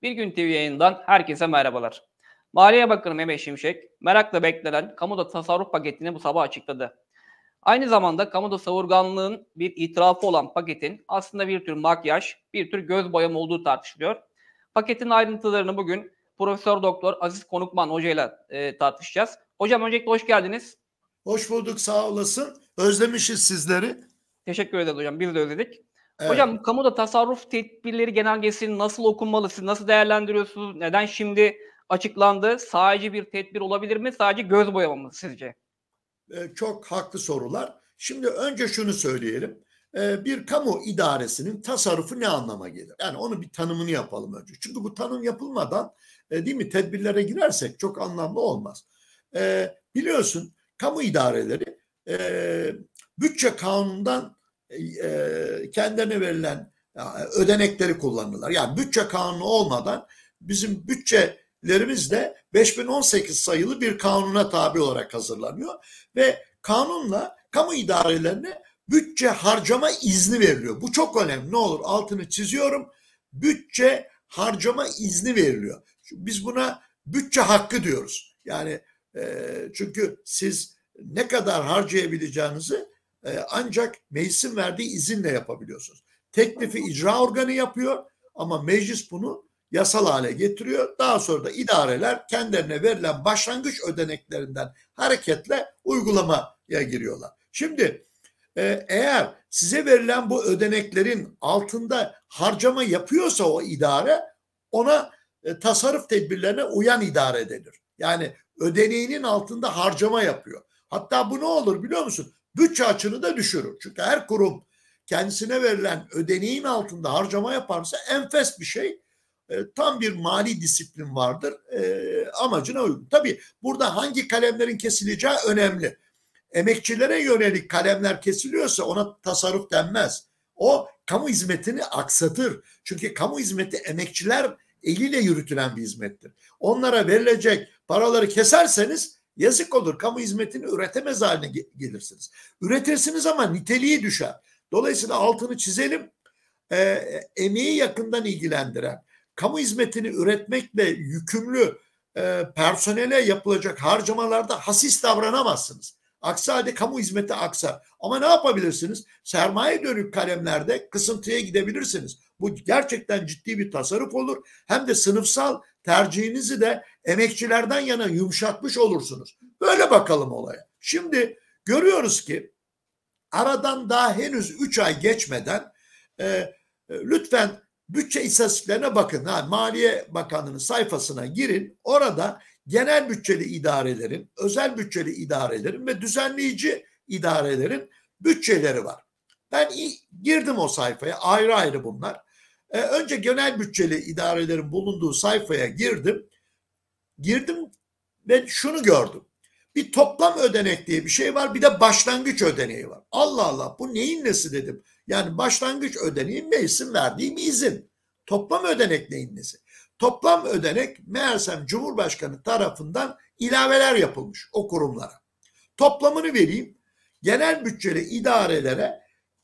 Bir Gün TV yayından herkese merhabalar. Maliye Bakanı Mehmet Şimşek, merakla beklenen kamuda tasarruf paketini bu sabah açıkladı. Aynı zamanda kamuda savurganlığın bir itirafı olan paketin aslında bir tür makyaj, bir tür göz boyama olduğu tartışılıyor. Paketin ayrıntılarını bugün Profesör Doktor Aziz Konukman hocayla tartışacağız. Hocam öncelikle hoş geldiniz. Hoş bulduk, sağ olasın. Özlemişiz sizleri. Teşekkür ederiz hocam, biz de özledik. Evet. Hocam kamuda tasarruf tedbirleri genelgesi nasıl okunmalı, siz nasıl değerlendiriyorsunuz? Neden şimdi açıklandı? Sadece bir tedbir olabilir mi? Sadece göz boyama mı sizce? Çok haklı sorular. Şimdi önce şunu söyleyelim. Bir kamu idaresinin tasarrufu ne anlama gelir? Yani onun bir tanımını yapalım önce. Çünkü bu tanım yapılmadan değil mi tedbirlere girersek çok anlamlı olmaz. Biliyorsun kamu idareleri bütçe kanunundan kendilerine verilen ödenekleri kullanırlar. Yani bütçe kanunu olmadan bizim bütçelerimiz de 5018 sayılı bir kanuna tabi olarak hazırlanıyor ve kanunla kamu idarelerine bütçe harcama izni veriliyor. Bu çok önemli. Ne olur altını çiziyorum. Bütçe harcama izni veriliyor. Biz buna bütçe hakkı diyoruz. Yani çünkü siz ne kadar harcayabileceğinizi ancak meclisin verdiği izinle yapabiliyorsunuz. Teklifi icra organı yapıyor ama meclis bunu yasal hale getiriyor. Daha sonra da idareler kendilerine verilen başlangıç ödeneklerinden hareketle uygulamaya giriyorlar. Şimdi eğer size verilen bu ödeneklerin altında harcama yapıyorsa o idare ona tasarruf tedbirlerine uyan idare denir. Yani ödeneğinin altında harcama yapıyor. Hatta bu ne olur biliyor musun? Bütçe açığını da düşürür. Çünkü her kurum kendisine verilen ödeneğin altında harcama yaparsa enfes bir şey. Tam bir mali disiplin vardır. Amacına uygun. Tabii burada hangi kalemlerin kesileceği önemli. Emekçilere yönelik kalemler kesiliyorsa ona tasarruf denmez. O kamu hizmetini aksatır. Çünkü kamu hizmeti emekçiler eliyle yürütülen bir hizmettir. Onlara verilecek paraları keserseniz yazık olur. Kamu hizmetini üretemez haline gelirsiniz. Üretirsiniz ama niteliği düşer. Dolayısıyla altını çizelim. Emeği yakından ilgilendiren, kamu hizmetini üretmekle yükümlü personele yapılacak harcamalarda hasis davranamazsınız. Aksi halde kamu hizmeti aksar. Ama ne yapabilirsiniz? Sermaye dönük kalemlerde kısıntıya gidebilirsiniz. Bu gerçekten ciddi bir tasarruf olur. Hem de sınıfsal tercihinizi de emekçilerden yana yumuşatmış olursunuz. Böyle bakalım olaya. Şimdi görüyoruz ki aradan daha henüz 3 ay geçmeden lütfen bütçe istatistiklerine bakın. Maliye Bakanlığı'nın sayfasına girin. Orada genel bütçeli idarelerin, özel bütçeli idarelerin ve düzenleyici idarelerin bütçeleri var. Ben girdim o sayfaya, ayrı ayrı bunlar. Önce genel bütçeli idarelerin bulunduğu sayfaya girdim. Girdim ve şunu gördüm. Bir toplam ödenek diye bir şey var, bir de başlangıç ödeneği var. Allah Allah, bu neyin nesi dedim. Yani başlangıç ödeneği meclisin verdiği bir izin. Toplam ödenek neyin nesi? Toplam ödenek meğersem Cumhurbaşkanı tarafından ilaveler yapılmış o kurumlara. Toplamını vereyim. Genel bütçeli idarelere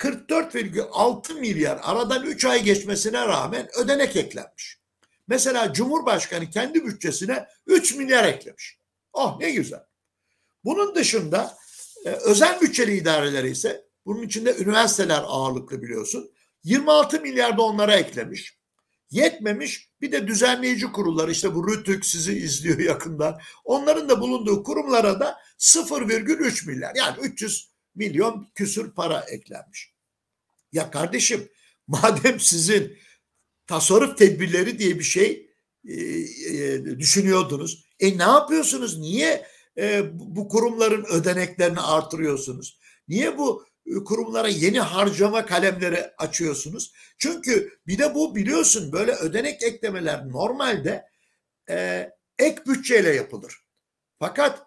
44,6 milyar aradan 3 ay geçmesine rağmen ödenek eklenmiş. Mesela Cumhurbaşkanı kendi bütçesine 3 milyar eklemiş. Oh ne güzel. Bunun dışında özel bütçeli idareleri ise bunun içinde üniversiteler ağırlıklı biliyorsun. 26 milyar da onlara eklemiş. Yetmemiş bir de düzenleyici kurullar işte bu RTÜK sizi izliyor yakından. Onların da bulunduğu kurumlara da 0,3 milyar yani 300 milyon küsür para eklenmiş. Ya kardeşim madem sizin tasarruf tedbirleri diye bir şey düşünüyordunuz. Ne yapıyorsunuz? Niye bu kurumların ödeneklerini artırıyorsunuz? Niye bu kurumlara yeni harcama kalemleri açıyorsunuz? Çünkü bir de bu biliyorsun böyle ödenek eklemeler normalde ek bütçeyle yapılır. Fakat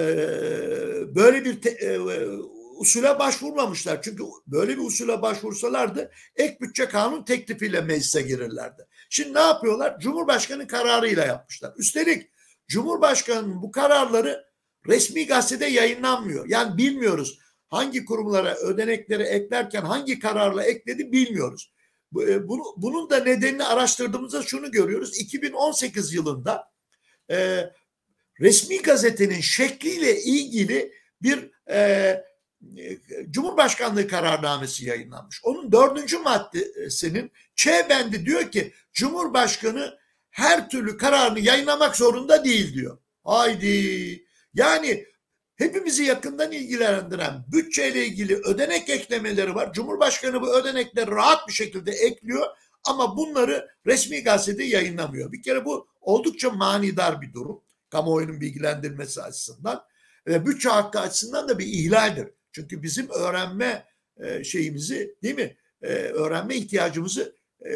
böyle bir usule başvurmamışlar. Çünkü böyle bir usule başvursalardı ek bütçe kanun teklifiyle meclise girirlerdi. Şimdi ne yapıyorlar? Cumhurbaşkanı kararıyla yapmışlar. Üstelik Cumhurbaşkanı'nın bu kararları resmi gazetede yayınlanmıyor. Yani bilmiyoruz hangi kurumlara ödenekleri eklerken hangi kararla ekledi bilmiyoruz. Bunun da nedenini araştırdığımızda şunu görüyoruz. 2018 yılında resmi gazetenin şekliyle ilgili bir Cumhurbaşkanlığı kararnamesi yayınlanmış. Onun 4. maddesinin Ç bendi diyor ki Cumhurbaşkanı her türlü kararını yayınlamak zorunda değil diyor. Haydi. Yani hepimizi yakından ilgilendiren bütçeyle ilgili ödenek eklemeleri var. Cumhurbaşkanı bu ödenekleri rahat bir şekilde ekliyor ama bunları resmi gazetede yayınlamıyor. Bir kere bu oldukça manidar bir durum. Kamuoyunun bilgilendirilmesi açısından ve bütçe hakkı açısından da bir ihlaldir. Çünkü bizim öğrenme şeyimizi, değil mi? Öğrenme ihtiyacımızı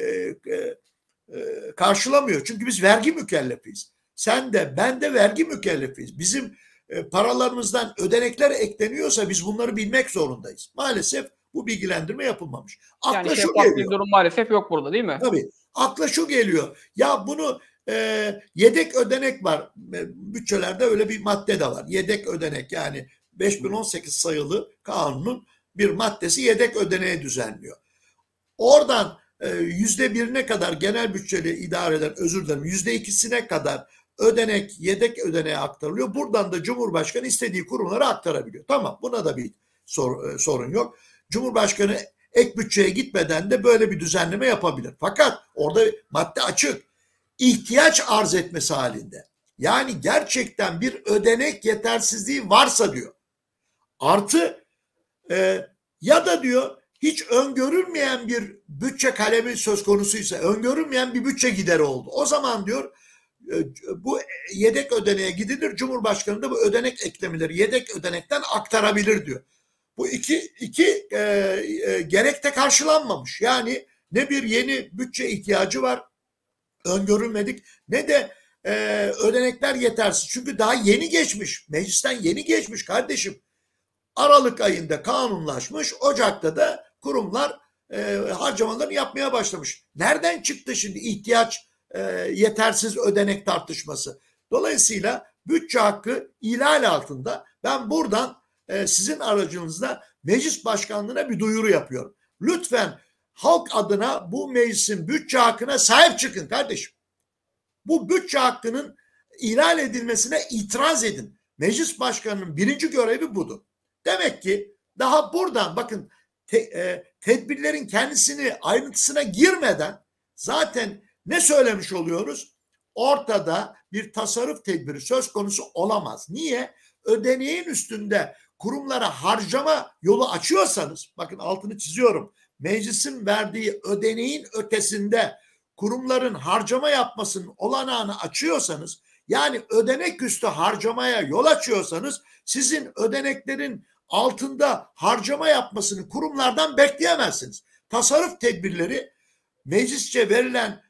karşılamıyor. Çünkü biz vergi mükellefiyiz. Sen de ben de vergi mükellefiyiz. Bizim paralarımızdan ödenekler ekleniyorsa biz bunları bilmek zorundayız. Maalesef bu bilgilendirme yapılmamış. Akla Yani şu şeffaf bir geliyor. durum maalesef yok burada, değil mi? Tabii. Akla şu geliyor. Ya bunu yedek ödenek var. Bütçelerde öyle bir madde de var. Yedek ödenek, yani 5018 sayılı kanunun bir maddesi yedek ödeneği düzenliyor. Oradan %1'ine kadar genel bütçeli idareden, özür dilerim, %2'sine kadar ödenek, yedek ödeneğe aktarılıyor. Buradan da Cumhurbaşkanı istediği kurumlara aktarabiliyor. Tamam, buna da bir sorun yok. Cumhurbaşkanı ek bütçeye gitmeden de böyle bir düzenleme yapabilir. Fakat orada madde açık. İhtiyaç arz etmesi halinde. Yani gerçekten bir ödenek yetersizliği varsa diyor. Artı ya da diyor hiç öngörülmeyen bir bütçe kalemi söz konusuysa, öngörülmeyen bir bütçe gideri oldu. O zaman diyor bu yedek ödeneğe gidilir. Cumhurbaşkanı da bu ödenek eklemeleri yedek ödenekten aktarabilir diyor. Bu iki gerekte karşılanmamış. Yani ne bir yeni bütçe ihtiyacı var, öngörülmedik, ne de ödenekler yetersiz. Çünkü daha yeni geçmiş. Meclisten yeni geçmiş kardeşim. Aralık ayında kanunlaşmış. Ocak'ta da kurumlar harcamalarını yapmaya başlamış. Nereden çıktı şimdi ihtiyaç yetersiz ödenek tartışması? Dolayısıyla bütçe hakkı ihlal altında. Ben buradan sizin aracınızda meclis başkanlığına bir duyuru yapıyorum. Lütfen halk adına bu meclisin bütçe hakkına sahip çıkın kardeşim. Bu bütçe hakkının ihlal edilmesine itiraz edin. Meclis başkanının birinci görevi budur. Demek ki daha buradan bakın tedbirlerin kendisini ayrıntısına girmeden zaten ne söylemiş oluyoruz? Ortada bir tasarruf tedbiri söz konusu olamaz. Niye? Ödeneğin üstünde kurumlara harcama yolu açıyorsanız, bakın altını çiziyorum, meclisin verdiği ödeneğin ötesinde kurumların harcama yapmasının olanağını açıyorsanız, yani ödenek üstü harcamaya yol açıyorsanız, sizin ödeneklerin altında harcama yapmasını kurumlardan bekleyemezsiniz. Tasarruf tedbirleri meclisçe verilen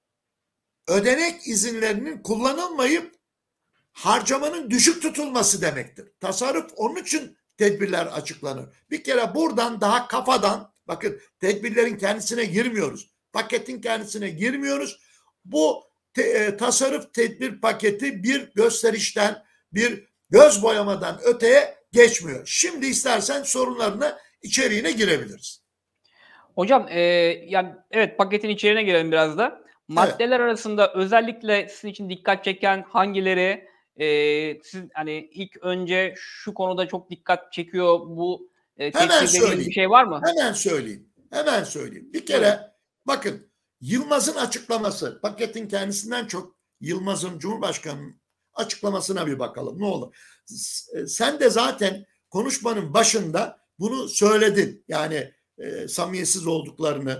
ödenek izinlerinin kullanılmayıp harcamanın düşük tutulması demektir. Tasarruf, onun için tedbirler açıklanır. Bir kere buradan daha kafadan, bakın tedbirlerin kendisine girmiyoruz. Paketin kendisine girmiyoruz. Bu tasarruf tedbir paketi bir gösterişten, bir göz boyamadan öteye geçmiyor. Şimdi istersen sorunlarına, içeriğine girebiliriz. Hocam yani evet, paketin içeriğine girelim biraz da. Maddeler arasında özellikle sizin için dikkat çeken hangileri? Siz hani ilk önce şu konuda çok dikkat çekiyor bu Hemen söyleyeyim. bir şey var mı? Hemen söyleyeyim. Bir kere bakın, Yılmaz'ın açıklaması, paketin kendisinden çok Yılmaz'ın, Cumhurbaşkanı'nın açıklamasına bir bakalım ne olur. Sen de zaten konuşmanın başında bunu söyledin. Yani samimiyetsiz olduklarını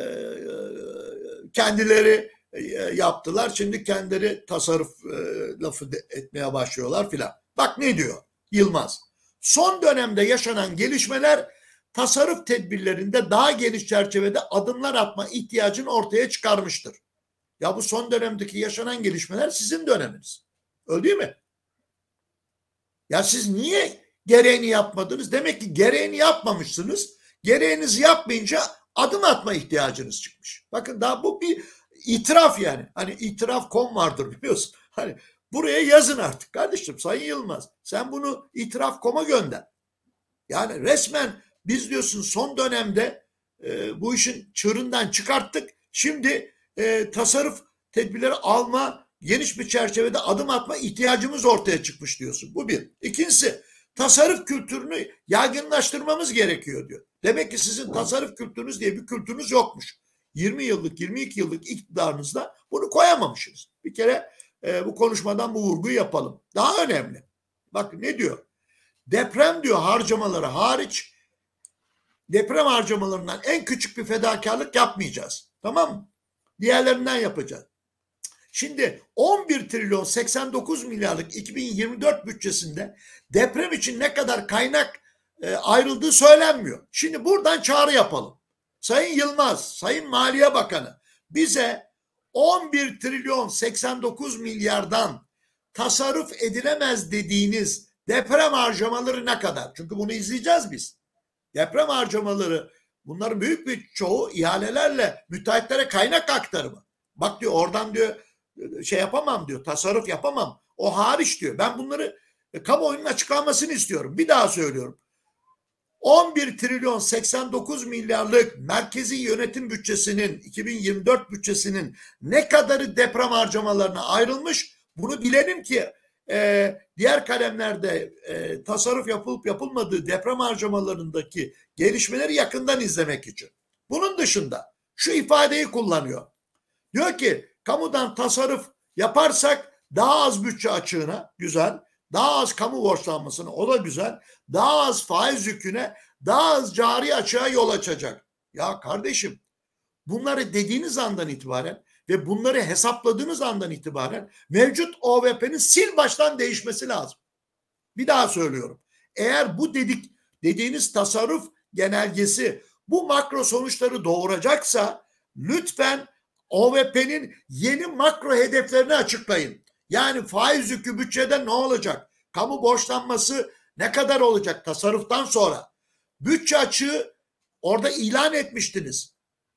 kendileri yaptılar. Şimdi kendileri tasarruf lafı etmeye başlıyorlar filan. Bak ne diyor Yılmaz? Son dönemde yaşanan gelişmeler tasarruf tedbirlerinde daha geniş çerçevede adımlar atma ihtiyacını ortaya çıkarmıştır. Ya bu son dönemdeki yaşanan gelişmeler sizin döneminiz. Öyle değil mi? Ya siz niye gereğini yapmadınız? Demek ki gereğini yapmamışsınız. Gereğinizi yapmayınca adım atma ihtiyacınız çıkmış. Bakın daha bu bir itiraf yani. Hani itiraf.com vardır biliyorsun. Hani buraya yazın artık kardeşim, Sayın Yılmaz. Sen bunu itiraf.com'a gönder. Yani resmen biz diyorsun son dönemde bu işin çığırından çıkarttık. Şimdi tasarruf tedbirleri alma, geniş bir çerçevede adım atma ihtiyacımız ortaya çıkmış diyorsun. Bu bir. İkincisi, tasarruf kültürünü yaygınlaştırmamız gerekiyor diyor. Demek ki sizin tasarruf kültürünüz diye bir kültürünüz yokmuş. 20 yıllık, 22 yıllık iktidarınızda bunu koyamamışsınız. Bir kere bu konuşmadan bu vurguyu yapalım. Daha önemli. Bakın ne diyor? Deprem diyor harcamaları hariç, deprem harcamalarından en küçük bir fedakarlık yapmayacağız. Tamam mı? Diğerlerinden yapacağız. Şimdi 11 trilyon 89 milyarlık 2024 bütçesinde deprem için ne kadar kaynak ayrıldığı söylenmiyor. Şimdi buradan çağrı yapalım. Sayın Yılmaz, Sayın Maliye Bakanı bize 11 trilyon 89 milyardan tasarruf edilemez dediğiniz deprem harcamaları ne kadar? Çünkü bunu izleyeceğiz biz. Deprem harcamaları, bunların büyük bir çoğu ihalelerle müteahhitlere kaynak aktarımı. Bak diyor oradan diyor şey yapamam diyor, tasarruf yapamam. O hariç diyor. Ben bunları kamuoyunun açıklanmasını istiyorum. Bir daha söylüyorum. 11 trilyon 89 milyarlık merkezi yönetim bütçesinin 2024 bütçesinin ne kadarı deprem harcamalarına ayrılmış, bunu bilelim ki diğer kalemlerde tasarruf yapılıp yapılmadığı deprem harcamalarındaki gelişmeleri yakından izlemek için. Bunun dışında şu ifadeyi kullanıyor. Diyor ki kamudan tasarruf yaparsak daha az bütçe açığına, güzel, daha az kamu borçlanmasına, o da güzel, daha az faiz yüküne, daha az cari açığa yol açacak. Ya kardeşim, bunları dediğiniz andan itibaren ve bunları hesapladığınız andan itibaren mevcut OVP'nin sil baştan değişmesi lazım. Bir daha söylüyorum. Eğer bu dediğiniz tasarruf genelgesi bu makro sonuçları doğuracaksa lütfen OVP'nin yeni makro hedeflerini açıklayın. Yani faiz yükü bütçede ne olacak? Kamu borçlanması ne kadar olacak tasarruftan sonra? Bütçe açığı orada ilan etmiştiniz.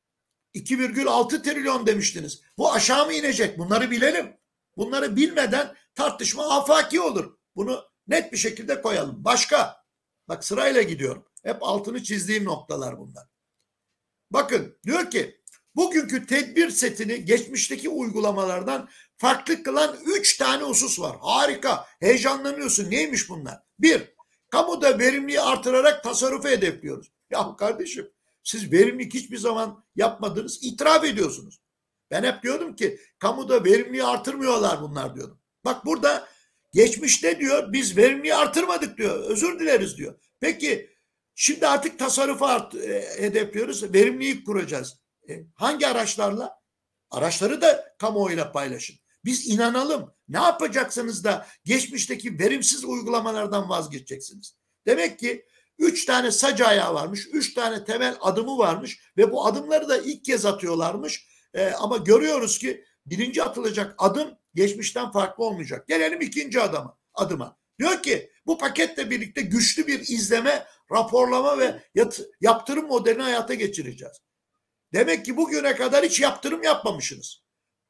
2,6 trilyon demiştiniz. Bu aşağı mı inecek? Bunları bilelim. Bunları bilmeden tartışma afaki olur. Bunu net bir şekilde koyalım. Başka? Bak sırayla gidiyorum. Hep altını çizdiğim noktalar bunlar. Bakın diyor ki bugünkü tedbir setini geçmişteki uygulamalardan farklı kılan 3 tane husus var. Harika. Heyecanlanıyorsun. Neymiş bunlar? 1. Kamuda verimliliği artırarak tasarrufu hedefliyoruz. Ya kardeşim siz verimlilik hiçbir zaman yapmadınız. İtiraf ediyorsunuz. Ben hep diyordum ki kamuda verimliliği artırmıyorlar bunlar diyordum. Bak burada geçmişte diyor biz verimliliği artırmadık diyor. Özür dileriz diyor. Peki şimdi artık tasarrufu hedefliyoruz. Verimliliği kuracağız. Hangi araçlarla? Araçları da kamuoyuyla paylaşın. Biz inanalım. Ne yapacaksınız da geçmişteki verimsiz uygulamalardan vazgeçeceksiniz? Demek ki 3 tane sac ayağı varmış, 3 tane temel adımı varmış ve bu adımları da ilk kez atıyorlarmış. Ama görüyoruz ki birinci atılacak adım geçmişten farklı olmayacak. Gelelim ikinci adıma. Diyor ki bu paketle birlikte güçlü bir izleme, raporlama ve yaptırım modelini hayata geçireceğiz. Demek ki bugüne kadar hiç yaptırım yapmamışsınız.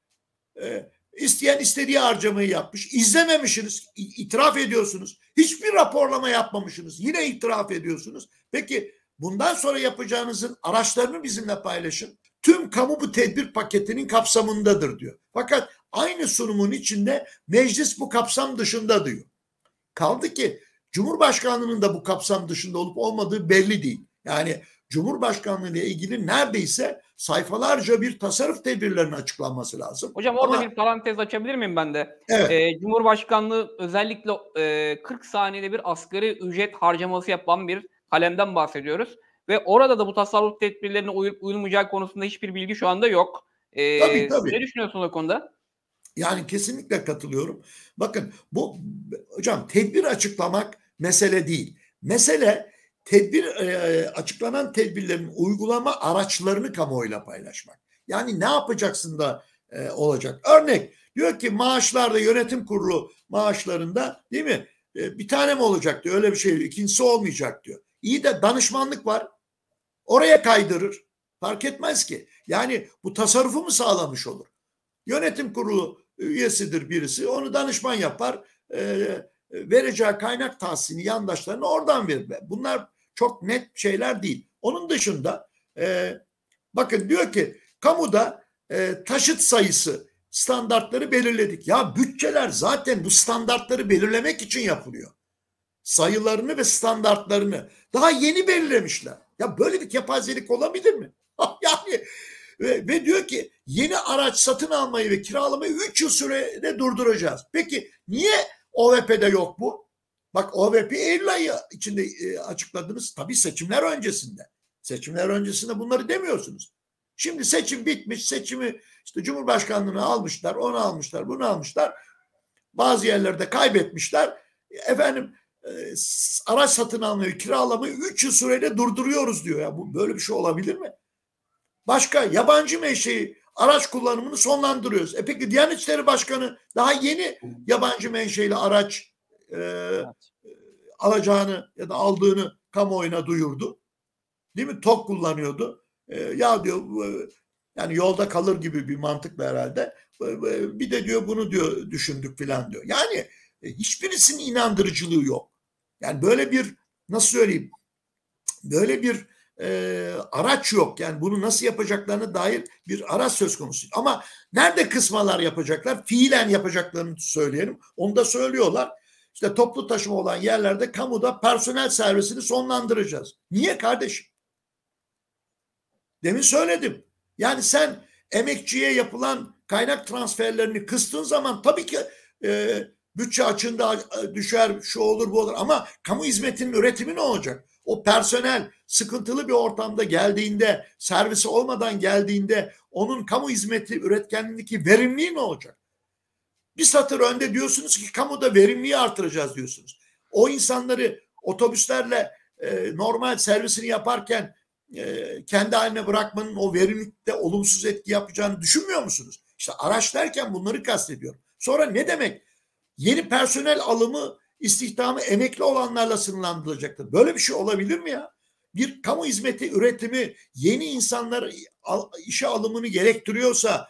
İsteyen istediği harcamayı yapmış. İzlememişsiniz. İtiraf ediyorsunuz. Hiçbir raporlama yapmamışsınız. Yine itiraf ediyorsunuz. Peki bundan sonra yapacağınızın araçlarını bizimle paylaşın. Tüm kamu bu tedbir paketinin kapsamındadır diyor. Fakat aynı sunumun içinde meclis bu kapsam dışında diyor. Kaldı ki Cumhurbaşkanlığının da bu kapsam dışında olup olmadığı belli değil. Yani Cumhurbaşkanlığı ile ilgili neredeyse sayfalarca bir tasarruf tedbirlerinin açıklanması lazım. Hocam orada bir parantez açabilir miyim ben de? Evet. Cumhurbaşkanlığı özellikle 40 saniyede bir asgari ücret harcaması yapan bir kalemden bahsediyoruz. Ve orada da bu tasarruf tedbirlerine uyulmayacağı konusunda hiçbir bilgi şu anda yok. Tabii. Ne düşünüyorsunuz o konuda? Yani kesinlikle katılıyorum. Bakın bu hocam tedbir açıklamak mesele değil. Mesele açıklanan tedbirlerin uygulama araçlarını kamuoyuyla paylaşmak. Yani ne yapacaksın da olacak? Örnek diyor ki maaşlarda yönetim kurulu maaşlarında değil mi? Bir tane mi olacak diyor. Öyle bir şey. İkincisi olmayacak diyor. İyi de danışmanlık var. Oraya kaydırır. Fark etmez ki. Yani bu tasarrufu mu sağlamış olur? Yönetim kurulu üyesidir birisi. Onu danışman yapar. Vereceği kaynak tahsini yandaşlarına oradan verir. Bunlar çok net şeyler değil. Onun dışında bakın diyor ki kamuda taşıt sayısı standartları belirledik. Ya bütçeler zaten bu standartları belirlemek için yapılıyor. Sayılarını ve standartlarını daha yeni belirlemişler. Ya böyle bir kepazelik olabilir mi? Yani ve diyor ki yeni araç satın almayı ve kiralamayı 3 yıl sürede durduracağız. Peki niye OVP'de yok bu? Bak OVP Eylül ayı içinde açıkladınız. Tabii seçimler öncesinde. Seçimler öncesinde bunları demiyorsunuz. Şimdi seçim bitmiş. Seçimi işte Cumhurbaşkanlığını almışlar, onu almışlar, bunu almışlar. Bazı yerlerde kaybetmişler. Efendim araç satın almayı, kiralamayı 3 yıl süreyle durduruyoruz diyor. Ya bu böyle bir şey olabilir mi? Başka yabancı menşei araç kullanımını sonlandırıyoruz. Peki Diyanet İşleri Başkanı daha yeni yabancı menşeili araç alacağını ya da aldığını kamuoyuna duyurdu. Değil mi? TOG kullanıyordu. Ya diyor yani yolda kalır gibi bir mantıkla herhalde. Bir de diyor bunu diyor düşündük falan diyor. Yani hiçbirisinin inandırıcılığı yok. Yani böyle bir nasıl söyleyeyim böyle bir araç yok. Yani bunu nasıl yapacaklarına dair bir araç söz konusu. Ama nerede kısmalar yapacaklar? Fiilen yapacaklarını söyleyelim. Onu da söylüyorlar. İşte toplu taşıma olan yerlerde kamuda personel servisini sonlandıracağız. Niye kardeşim? Demin söyledim. Yani sen emekçiye yapılan kaynak transferlerini kıstığın zaman tabii ki bütçe açığında düşer, şu olur bu olur ama kamu hizmetinin üretimi ne olacak? O personel sıkıntılı bir ortamda geldiğinde, servisi olmadan geldiğinde onun kamu hizmeti üretkenliğindeki verimliliği ne olacak? Bir satır önde diyorsunuz ki kamuda verimliliği artıracağız diyorsunuz. O insanları otobüslerle normal servisini yaparken kendi haline bırakmanın o verimlilikte olumsuz etki yapacağını düşünmüyor musunuz? İşte araç derken bunları kastediyorum. Sonra ne demek? Yeni personel alımı, istihdamı emekli olanlarla sınırlandırılacaktır. Böyle bir şey olabilir mi ya? Bir kamu hizmeti üretimi yeni insanlar işe alımını gerektiriyorsa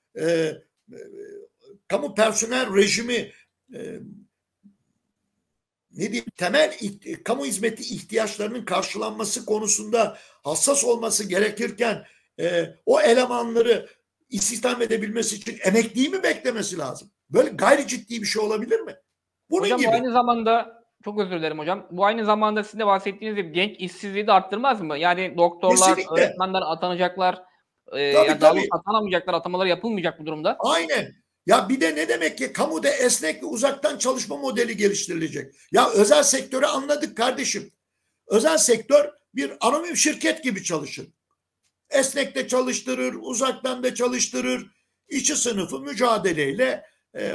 kamu personel rejimi ne diyeyim temel kamu hizmeti ihtiyaçlarının karşılanması konusunda hassas olması gerekirken o elemanları istihdam edebilmesi için emekliyi mi beklemesi lazım? Böyle gayri ciddi bir şey olabilir mi? Bunun hocam gibi. bu aynı zamanda çok özür dilerim hocam. Bu aynı zamanda sizin de bahsettiğiniz gibi genç işsizliği de arttırmaz mı? Yani doktorlar, Kesinlikle. öğretmenler atanacaklar. Tabii, Daha doğrusu tabii. atanamayacaklar, atamaları yapılmayacak bu durumda. Aynen. Ya bir de ne demek ki kamuda esnek ve uzaktan çalışma modeli geliştirilecek. Ya özel sektörü anladık kardeşim. Özel sektör bir anonim şirket gibi çalışır. Esnek de çalıştırır, uzaktan da çalıştırır. İşçi sınıfı mücadeleyle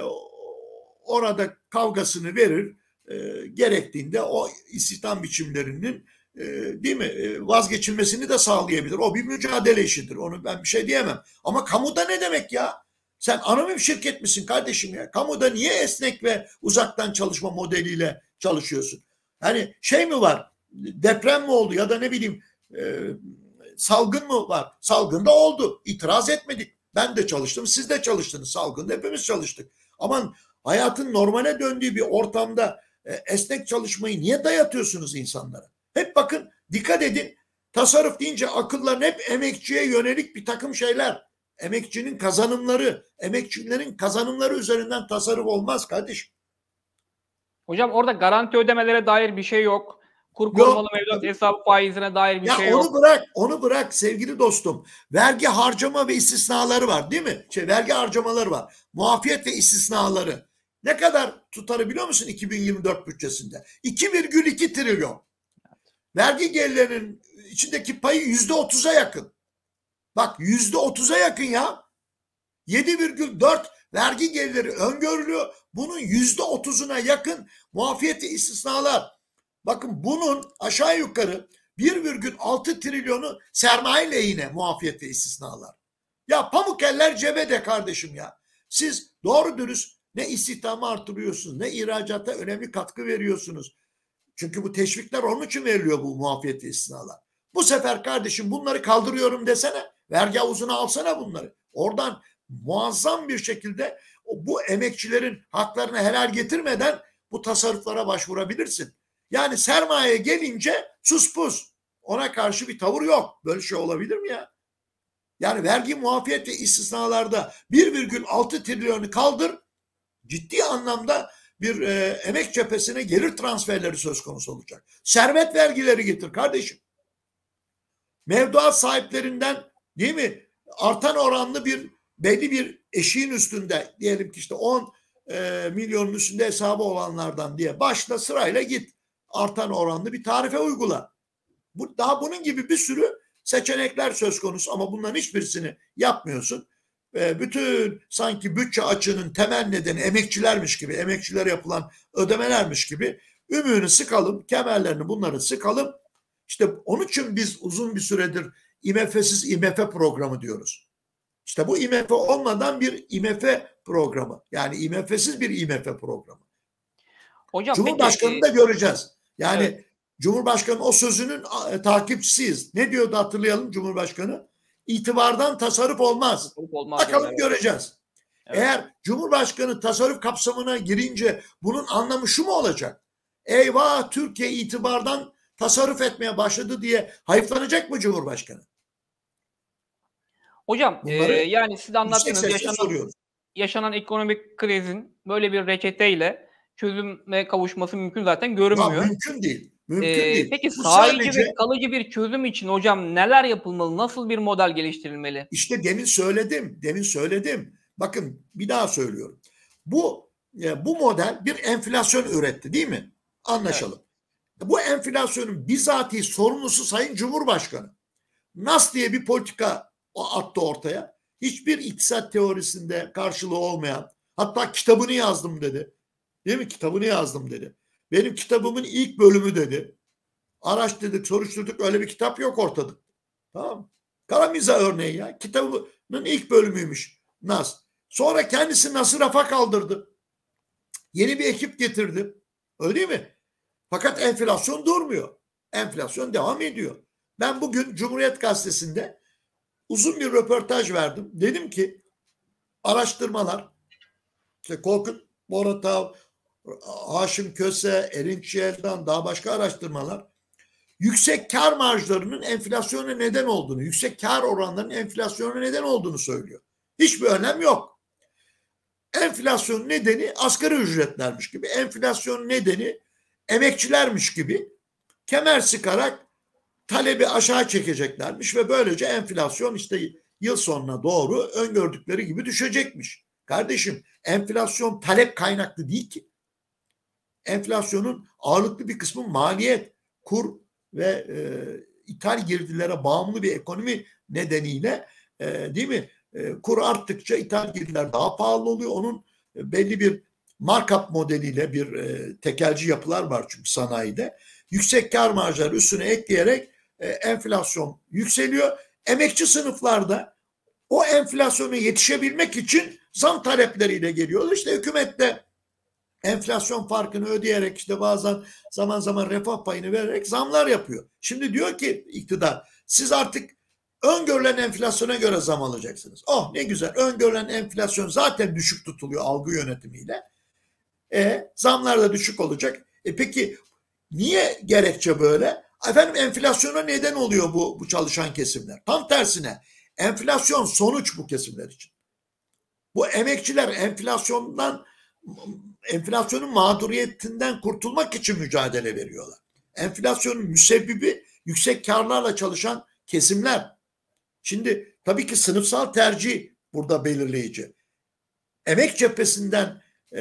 orada kavgasını verir. Gerektiğinde o istihdam biçimlerinin değil mi vazgeçilmesini de sağlayabilir. O bir mücadele işidir. Onu ben bir şey diyemem. Ama kamuda ne demek ya? Sen anonim şirket misin kardeşim ya? Kamuda niye esnek ve uzaktan çalışma modeliyle çalışıyorsun? Hani şey mi var? Deprem mi oldu ya da ne bileyim salgın mı var? Salgın da oldu. İtiraz etmedik. Ben de çalıştım. Siz de çalıştınız. Salgında hepimiz çalıştık. Aman hayatın normale döndüğü bir ortamda esnek çalışmayı niye dayatıyorsunuz insanlara? Hep bakın dikkat edin. Tasarruf deyince akılların hep emekçiye yönelik bir takım şeyler. Emekçinin kazanımları, emekçilerin kazanımları üzerinden tasarruf olmaz kardeşim. Hocam orada garanti ödemelere dair bir şey yok. Kur korumalı mevduat hesabı faizine dair bir şey yok. Onu bırak sevgili dostum. Vergi harcama ve istisnaları var değil mi? Vergi harcamaları var. Muafiyet ve istisnaları. Ne kadar tutarı biliyor musun 2024 bütçesinde? 2,2 trilyon. Vergi gelirlerinin içindeki payı %30'a yakın. Bak %30'a yakın ya. 7,4 vergi geliri öngörülüyor. Bunun %30'una yakın muafiyet ve istisnalar. Bakın bunun aşağı yukarı 1,6 trilyonu sermaye lehine muafiyet ve istisnalar. Ya pamuk eller cebede kardeşim ya. Siz doğru dürüst ne istihdamı artırıyorsunuz ne ihracata önemli katkı veriyorsunuz. Çünkü bu teşvikler onun için veriliyor bu muafiyet ve istisnalar. Bu sefer kardeşim bunları kaldırıyorum desene. Vergi havuzuna alsana bunları. Oradan muazzam bir şekilde bu emekçilerin haklarını helal getirmeden bu tasarruflara başvurabilirsin. Yani sermaye gelince sus pus. Ona karşı bir tavır yok. Böyle şey olabilir mi ya? Yani vergi muafiyet ve istisnalarda 1,6 trilyonu kaldır, ciddi anlamda bir emek cephesine gelir transferleri söz konusu olacak. Servet vergileri getir kardeşim. Mevduat sahiplerinden, değil mi, artan oranlı bir belli bir eşiğin üstünde, diyelim ki işte 10 milyonun üstünde hesabı olanlardan diye başla, sırayla git. Artan oranlı bir tarife uygula. Daha bunun gibi bir sürü seçenekler söz konusu ama bunların hiçbirisini yapmıyorsun. Bütün sanki bütçe açığının temel nedeni emekçilermiş gibi, emekçilere yapılan ödemelermiş gibi ümüğünü sıkalım, kemerlerini bunları sıkalım. İşte onun için biz uzun bir süredir IMF'siz IMF programı diyoruz. İşte bu IMF olmadan bir IMF programı. Yani IMF'siz bir IMF programı. Hocam Cumhurbaşkanı'nı da göreceğiz. Yani evet. Cumhurbaşkanı o sözünün takipçisiyiz. Ne diyordu hatırlayalım Cumhurbaşkanı? İtibardan tasarruf olmaz. Bakalım evet. göreceğiz. Evet. Eğer Cumhurbaşkanı tasarruf kapsamına girince bunun anlamı şu mu olacak? Eyvah, Türkiye itibardan tasarruf etmeye başladı diye hayıflanacak mı Cumhurbaşkanı? Hocam yani siz anlattınız, yaşanan ekonomik krizin böyle bir reçeteyle çözüme kavuşması mümkün zaten görünmüyor. Ya, mümkün değil. Mümkün değil. Peki sahici ve kalıcı bir çözüm için hocam neler yapılmalı? Nasıl bir model geliştirilmeli? İşte demin söyledim. Bakın bir daha söylüyorum. Bu model bir enflasyon üretti, değil mi? Anlaşalım. Evet. Bu enflasyonun bizatihi sorumlusu Sayın Cumhurbaşkanı. Nas diye bir politika attı ortaya. Hiçbir iktisat teorisinde karşılığı olmayan, hatta kitabını yazdım dedi. Değil mi? Kitabını yazdım dedi. Benim kitabımın ilk bölümü dedi. Araştırdık, soruşturduk, öyle bir kitap yok ortada. Tamam mı? Karamiza örneği ya. Kitabının ilk bölümüymüş Nas. Sonra kendisi Nas'ı rafa kaldırdı. Yeni bir ekip getirdi. Öyle değil mi? Fakat enflasyon durmuyor. Enflasyon devam ediyor. Ben bugün Cumhuriyet Gazetesi'nde uzun bir röportaj verdim. Dedim ki araştırmalar, işte Korkut Boratav, Haşim Köse, Erinç Yeldan, daha başka araştırmalar yüksek kar marjlarının enflasyona neden olduğunu, yüksek kar oranlarının enflasyona neden olduğunu söylüyor. Hiçbir önlem yok. Enflasyon nedeni asgari ücretlermiş gibi, enflasyon nedeni emekçilermiş gibi kemer sıkarak talebi aşağı çekeceklermiş ve böylece enflasyon işte yıl sonuna doğru öngördükleri gibi düşecekmiş. Kardeşim, enflasyon talep kaynaklı değil ki. Enflasyonun ağırlıklı bir kısmı maliyet, kur ve ithal girdilere bağımlı bir ekonomi nedeniyle, değil mi? Kur arttıkça ithal girdiler daha pahalı oluyor. Onun belli bir markup modeliyle bir tekelci yapılar var çünkü sanayide. Yüksek kar marjları üstüne ekleyerek enflasyon yükseliyor. Emekçi sınıflarda o enflasyona yetişebilmek için zam talepleriyle geliyor. İşte hükümet de enflasyon farkını ödeyerek, işte bazen zaman zaman refah payını vererek zamlar yapıyor. Şimdi diyor ki iktidar, siz artık öngörülen enflasyona göre zam alacaksınız. Oh ne güzel, öngörülen enflasyon zaten düşük tutuluyor algı yönetimiyle. Zamlar da düşük olacak. Peki niye gerekçe böyle? Efendim enflasyona neden oluyor bu çalışan kesimler. Tam tersine enflasyon sonuç bu kesimler için. Bu emekçiler enflasyonun mağduriyetinden kurtulmak için mücadele veriyorlar. Enflasyonun müsebbibi yüksek karlarla çalışan kesimler. Şimdi tabii ki sınıfsal tercih burada belirleyici. Emek cephesinden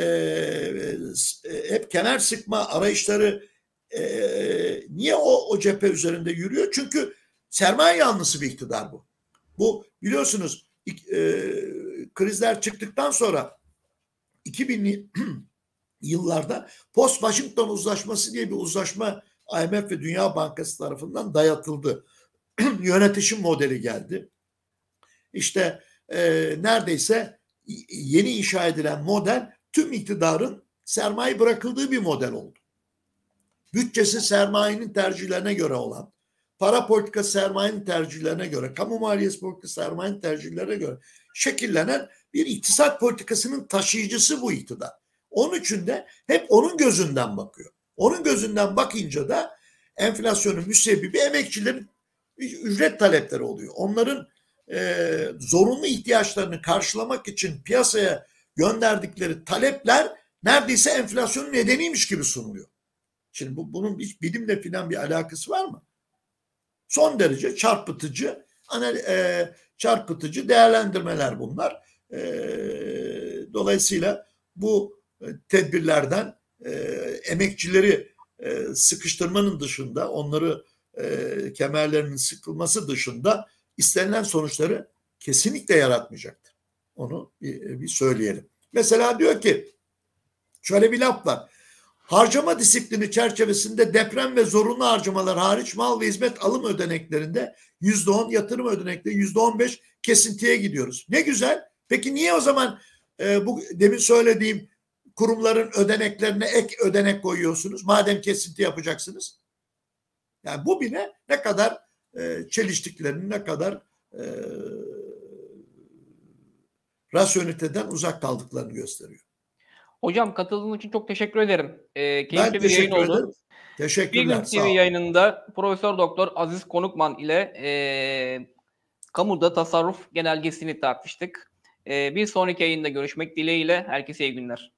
hep kemer sıkma arayışları niye o cephe üzerinde yürüyor? Çünkü sermaye yanlısı bir iktidar bu. Bu biliyorsunuz krizler çıktıktan sonra 2000'li yıllarda Post-Washington Uzlaşması diye bir uzlaşma IMF ve Dünya Bankası tarafından dayatıldı. Yönetişim modeli geldi. İşte neredeyse yeni inşa edilen model tüm iktidarın sermaye bırakıldığı bir model oldu. Bütçesi sermayenin tercihlerine göre olan, para politikası sermayenin tercihlerine göre, kamu maliyesi politikası sermayenin tercihlerine göre şekillenen bir iktisat politikasının taşıyıcısı bu iktidar. Onun için de hep onun gözünden bakıyor. Onun gözünden bakınca da enflasyonun müsebbibi emekçilerin ücret talepleri oluyor. Onların zorunlu ihtiyaçlarını karşılamak için piyasaya gönderdikleri talepler neredeyse enflasyonun nedeniymiş gibi sunuluyor. Şimdi bunun hiç bilimle falan bir alakası var mı? Son derece çarpıtıcı değerlendirmeler bunlar. Dolayısıyla bu tedbirlerden emekçileri sıkıştırmanın dışında, onları kemerlerinin sıkılması dışında istenilen sonuçları kesinlikle yaratmayacaktır. Onu bir söyleyelim. Mesela diyor ki, şöyle bir laf var. Harcama disiplini çerçevesinde deprem ve zorunlu harcamalar hariç mal ve hizmet alım ödeneklerinde %10, yatırım ödenekleri %15 kesintiye gidiyoruz. Ne güzel. Peki niye o zaman bu demin söylediğim kurumların ödeneklerine ek ödenek koyuyorsunuz? Madem kesinti yapacaksınız. Yani bu bile ne kadar çeliştiklerini, ne kadar rasyoneliteden uzak kaldıklarını gösteriyor. Hocam katıldığınız için çok teşekkür ederim. Ben Keyifli bir yayın teşekkür ederim. oldu. Bir Teşekkürler. Gün TV Sağ olun. yayınında Profesör Doktor Aziz Konukman ile kamuda tasarruf genelgesini tartıştık. Bir sonraki yayında görüşmek dileğiyle herkese iyi günler.